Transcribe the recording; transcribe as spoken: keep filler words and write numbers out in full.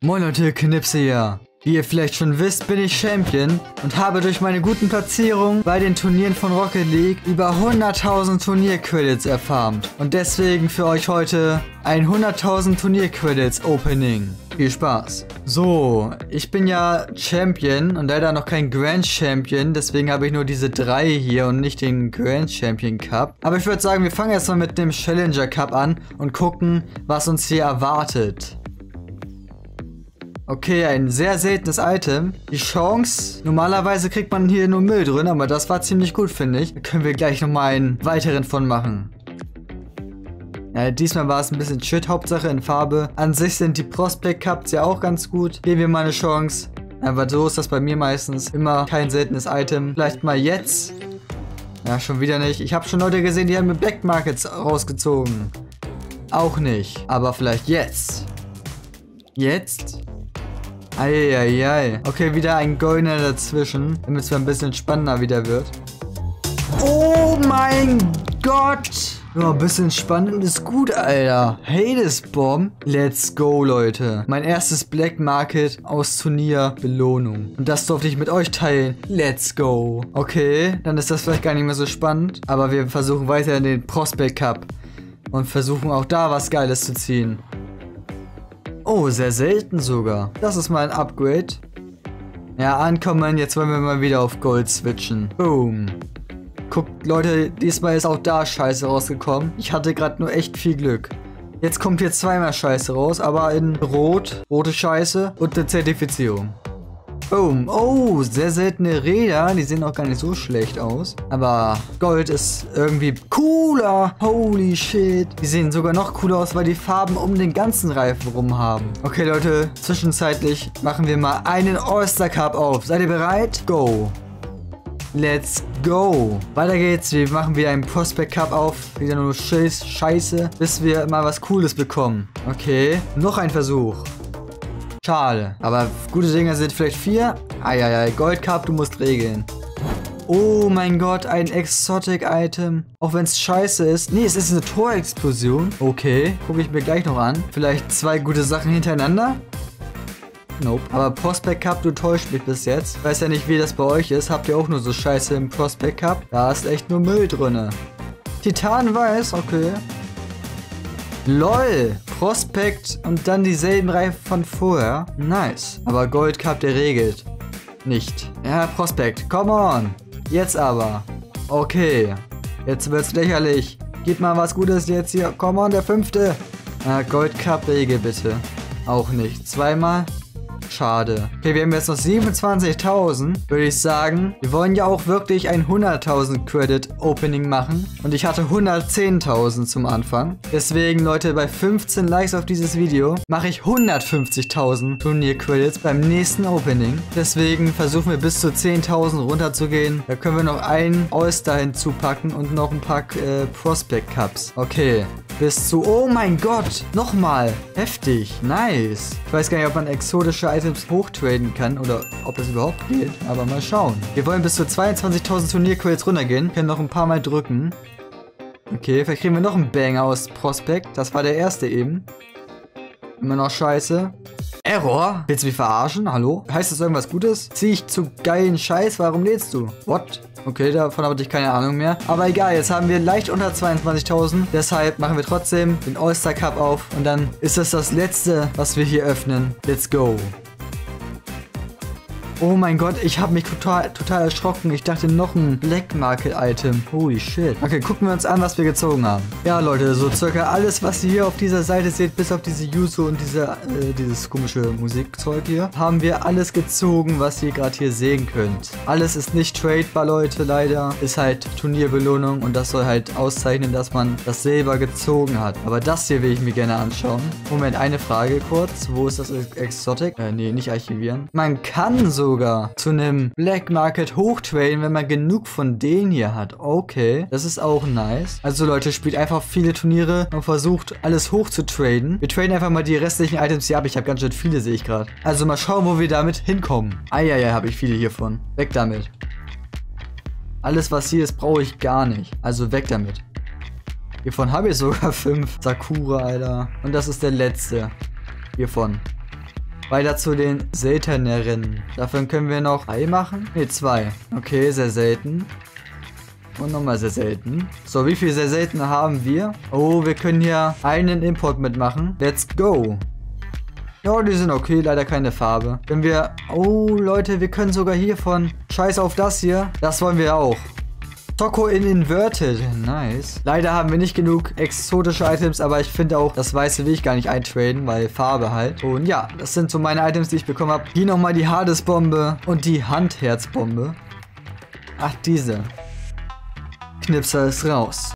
Moin Leute, Knipse hier. Wie ihr vielleicht schon wisst, bin ich Champion und habe durch meine guten Platzierungen bei den Turnieren von Rocket League über hunderttausend Turniercredits erfarmt. Und deswegen für euch heute ein hunderttausend Turniercredits Opening. Viel Spaß. So, ich bin ja Champion und leider noch kein Grand Champion, deswegen habe ich nur diese drei hier und nicht den Grand Champion Cup. Aber ich würde sagen, wir fangen erstmal mit dem Challenger Cup an und gucken, was uns hier erwartet. Okay, ein sehr seltenes Item. Die Chance, normalerweise kriegt man hier nur Müll drin, aber das war ziemlich gut, finde ich. Da können wir gleich nochmal einen weiteren von machen. Ja, diesmal war es ein bisschen shit, Hauptsache in Farbe. An sich sind die Prospect Cups ja auch ganz gut. Geben wir mal eine Chance. Aber so ist das bei mir meistens. Immer kein seltenes Item. Vielleicht mal jetzt. Ja, schon wieder nicht. Ich habe schon Leute gesehen, die haben mir Black Markets rausgezogen. Auch nicht. Aber vielleicht jetzt. Jetzt? Eieiei. Okay, wieder ein Goldener dazwischen, damit es ein bisschen spannender wieder wird. Oh mein Gott! Ja, ein bisschen spannend ist gut, Alter. Hades Bomb. Let's go, Leute. Mein erstes Black Market aus Turnier Belohnung. Und das durfte ich mit euch teilen. Let's go. Okay, dann ist das vielleicht gar nicht mehr so spannend. Aber wir versuchen weiter in den Prospect Cup. Und versuchen auch da was Geiles zu ziehen. Oh, sehr selten sogar. Das ist mal ein Upgrade. Ja, ankommen. Jetzt wollen wir mal wieder auf Gold switchen. Boom. Guckt, Leute, diesmal ist auch da Scheiße rausgekommen. Ich hatte gerade nur echt viel Glück. Jetzt kommt hier zweimal Scheiße raus, aber in Rot. Rote Scheiße und eine Zertifizierung. Boom. Oh, sehr seltene Räder. Die sehen auch gar nicht so schlecht aus. Aber Gold ist irgendwie cooler. Holy shit. Die sehen sogar noch cooler aus, weil die Farben um den ganzen Reifen rum haben. Okay, Leute. Zwischenzeitlich machen wir mal einen All-Star Cup auf. Seid ihr bereit? Go. Let's go. Weiter geht's. Wir machen wieder einen Prospect Cup auf. Wieder nur Scheiße, bis wir mal was Cooles bekommen. Okay. Noch ein Versuch. Schade. Aber gute Dinge sind vielleicht vier. Eieiei, Gold Cup, du musst regeln. Oh mein Gott, ein Exotic Item. Auch wenn es scheiße ist. Nee, es ist eine Torexplosion. Okay, gucke ich mir gleich noch an. Vielleicht zwei gute Sachen hintereinander. Nope. Aber Prospect Cup, du täuscht mich bis jetzt. Ich weiß ja nicht, wie das bei euch ist. Habt ihr auch nur so Scheiße im Prospect Cup? Da ist echt nur Müll drin. Titan weiß, okay. LOL, Prospect und dann dieselben Reifen von vorher. Nice. Aber Gold Cup, der regelt. Nicht. Ja, Prospect, come on. Jetzt aber. Okay. Jetzt wird's lächerlich. Gib mal was Gutes jetzt hier. Come on, der fünfte. Ah, Gold Cup, regel bitte. Auch nicht. Zweimal. Schade. Okay, wir haben jetzt noch siebenundzwanzigtausend. Würde ich sagen, wir wollen ja auch wirklich ein hunderttausend Credit Opening machen. Und ich hatte hundertzehntausend zum Anfang. Deswegen, Leute, bei fünfzehn Likes auf dieses Video mache ich hundertfünfzigtausend Turnier-Credits beim nächsten Opening. Deswegen versuchen wir bis zu zehntausend runterzugehen. Da können wir noch einen All-Star hinzupacken und noch ein paar äh, Prospect Cups. Okay. Bis zu... Oh mein Gott! Nochmal! Heftig! Nice! Ich weiß gar nicht, ob man exotische Items hochtraden kann oder ob das überhaupt geht. Aber mal schauen. Wir wollen bis zu zweiundzwanzigtausend Turniercredits runtergehen. Können noch ein paar Mal drücken. Okay, vielleicht kriegen wir noch einen Banger aus Prospect. Das war der erste eben. Immer noch scheiße. Error? Willst du mich verarschen? Hallo? Heißt das irgendwas Gutes? Zieh ich zu geilen Scheiß? Warum lädst du? What? Okay, davon habe ich keine Ahnung mehr. Aber egal, jetzt haben wir leicht unter zweiundzwanzigtausend. Deshalb machen wir trotzdem den All-Star Cup auf. Und dann ist das das letzte, was wir hier öffnen. Let's go. Oh mein Gott, ich habe mich total, total erschrocken. Ich dachte, noch ein Black Market Item. Holy shit. Okay, gucken wir uns an, was wir gezogen haben. Ja, Leute, so circa alles, was ihr hier auf dieser Seite seht, bis auf diese Yuzu und diese, äh, dieses komische Musikzeug hier, haben wir alles gezogen, was ihr gerade hier sehen könnt. Alles ist nicht tradebar, Leute, leider. Ist halt Turnierbelohnung und das soll halt auszeichnen, dass man das selber gezogen hat. Aber das hier will ich mir gerne anschauen. Moment, eine Frage kurz. Wo ist das Exotic? Äh, nee, nicht archivieren. Man kann so sogar zu einem Black Market hochtraden, wenn man genug von denen hier hat. Okay, das ist auch nice. Also Leute, spielt einfach viele Turniere und versucht alles hoch zu traden. Wir traden einfach mal die restlichen Items hier ab. Ich habe ganz schön viele, sehe ich gerade. Also mal schauen, wo wir damit hinkommen. Eieiei, habe ich viele hiervon. Weg damit. Alles, was hier ist, brauche ich gar nicht. Also weg damit. Hiervon habe ich sogar fünf. Sakura, Alter. Und das ist der letzte. Hiervon. weiter zu den selteneren. Davon können wir noch drei machen. Ne, zwei. Okay, sehr selten. Und nochmal sehr selten. So, wie viel sehr selten haben wir? Oh, wir können hier einen Import mitmachen. Let's go. Ja, die sind okay, leider keine Farbe. Wenn wir... Oh, Leute, wir können sogar hiervon... Scheiß auf das hier. Das wollen wir auch. Toko in Inverted. Nice. Leider haben wir nicht genug exotische Items, aber ich finde auch, das Weiße will ich gar nicht eintraden, weil Farbe halt. Und ja, das sind so meine Items, die ich bekommen habe. Hier nochmal die Hades-Bombe und die Handherzbombe. Ach, diese. Knipser ist raus.